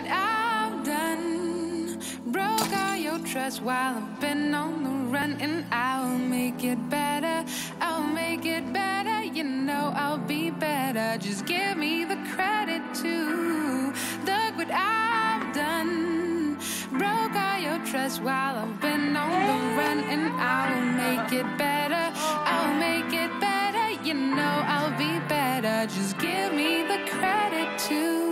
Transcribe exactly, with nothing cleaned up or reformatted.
what I've done. Broke all your trust while I've been on the run, and I'll make it better. I'll make it better. You know I'll be better. Just give me the credit too. Look what I've done. Broke all your trust while I've been on the run, and I'll make it better. I'll make it better. You know I'll be better. Just give me the credit too.